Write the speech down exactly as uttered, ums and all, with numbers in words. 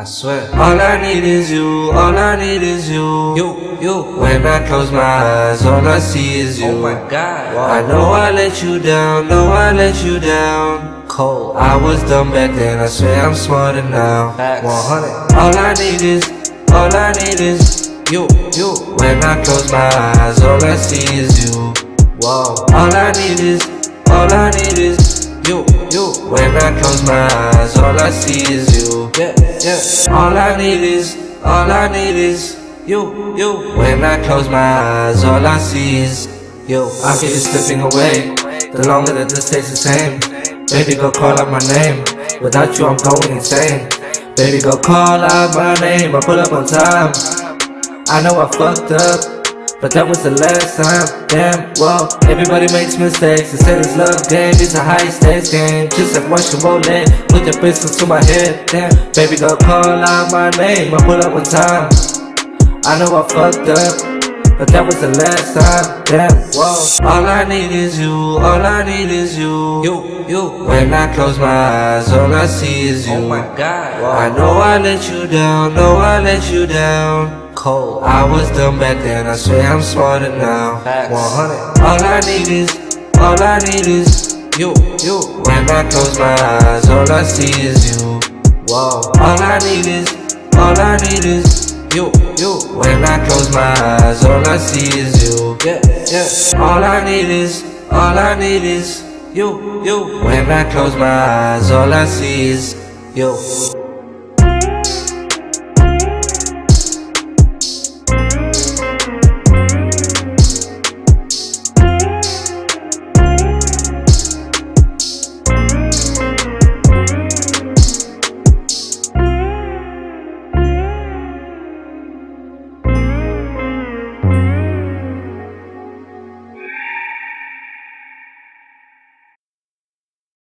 I swear. All I need is you, all I need is you. You, you. When I close my eyes, all I see is you. Oh my God. Wow. I know I let you down, know I let you down. Cold. I was dumb back then, I swear I'm smarter now. Facts. one hundred. All I need is, all I need is you, you. When I close my eyes, all I see is you. Whoa. All I need is, all I need is you, you. When I close my eyes, all I see is you. Yeah, yeah. All I need is, all I need is you, you. When I close my eyes, all I see is you. I feel it slipping away, the longer that this takes the same. Baby, go call out my name. Without you, I'm going insane. Baby, go call out my name. I pull up on time. I know I fucked up, but that was the last time. Damn, well, everybody makes mistakes. They say this love game is a high stakes game. Just like watching roulette, put the pistols to my head. Damn, baby, go call out my name. I pull up on time. I know I fucked up, but that was the last time. Damn, whoa. All I need is you, all I need is you. You, you. When I close my eyes, all I see is you. Oh my God. Wow. I know I let you down, know I let you down. Cold. I was dumb back then, I swear I'm smarter now. Facts. one hundred. All I need is, all I need is you, you. When I close my eyes, all I see is you. Whoa. All I need is, all I need is you, you. When I close my eyes, all I see is you. Yeah, yeah. All I need is, all I need is you, you. When I close my eyes, all I see is you.